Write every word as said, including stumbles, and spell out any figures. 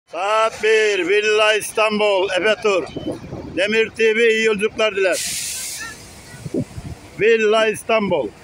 Saat bir, Villa İstanbul, Efe Tur. Demir T V iyi yolculuklar diler. Villa İstanbul.